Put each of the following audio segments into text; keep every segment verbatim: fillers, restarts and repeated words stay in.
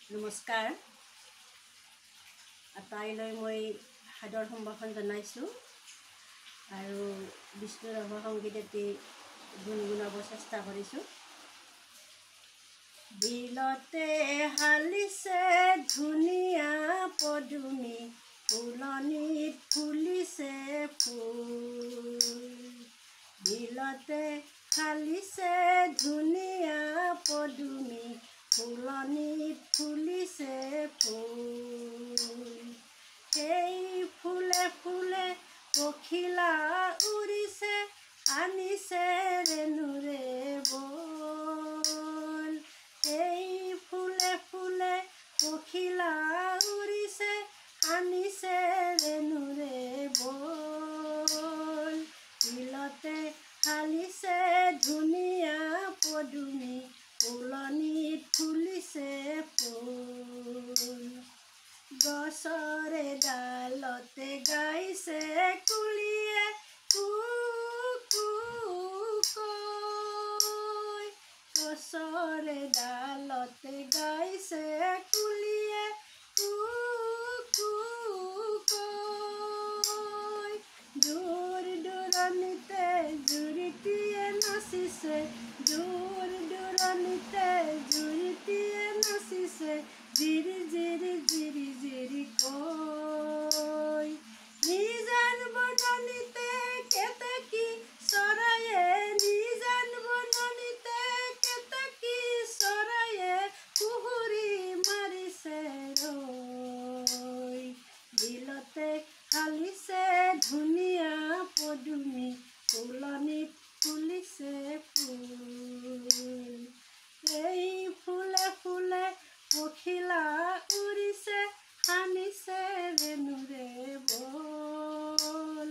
নমস্কাৰ। আটাইলৈ মই সাদৰ সম্ভাষণ জনাইছোঁ আৰু বিষ্ণু ৰাভা সংগীত এটি গুণগুণাব চেষ্টা কৰিছোঁ। বিলতে হালিছে ধুনীয়া পদুমী, ফুলনিত ফুলিছে ফুল। বিলতে হালিছে ধুনীয়া পদুমী, ফুলনিত ফুলিছে ফুল। সেই ফুলে ফুলে পখিলা উৰিছে, আনিছে ৰেণুৰে বল। সেই ফুলে ফুলে পখিলা উৰিছে, আনিছে ৰেণুৰে বল। বিলতে হালিছে ধুনীয়া পদুমী, ফুলনিত ফুলিছে ফুল। গছৰে ডালতে গাইছে কুলিয়ে কু কু কৈ। গছৰে ডালতে গাইছে কুলিয়ে কু কু কৈ। দূৰ দূৰণিতে জুৰিটিয়ে নাচিছে, দূৰ দূৰণিতে জুৰিটিয়ে নাচিছে, জিৰি জিৰি জিৰি জিৰি কৈ। নিজান বননিতে কেতেকী চৰায়ে, নিজান বননিতে কেতেকী চৰায়ে কুহুৰি মাৰিছে ৰৈ। বিলতে হালিছে ধুনীয়া পদুমী, ফুলনিত ফুলিছে ফুল। এই ফুলে ফুলে পখিলা উৰিছে, আনিছে ৰেণুৰে বল।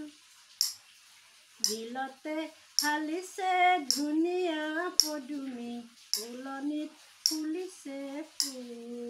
বিলতে হালিছে ধুনীয়া পদুমী, ফুলনিত ফুলিছে ফুল।